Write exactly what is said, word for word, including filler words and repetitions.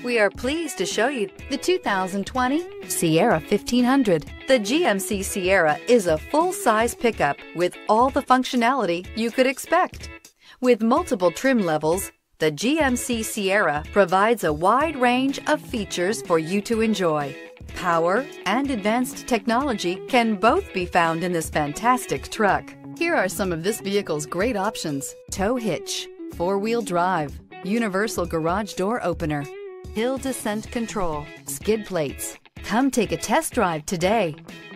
We are pleased to show you the two thousand twenty Sierra fifteen hundred. The G M C Sierra is a full-size pickup with all the functionality you could expect. With multiple trim levels, the G M C Sierra provides a wide range of features for you to enjoy. Power and advanced technology can both be found in this fantastic truck. Here are some of this vehicle's great options: tow hitch, four-wheel drive, universal garage door opener, hill descent control, skid plates. Come take a test drive today.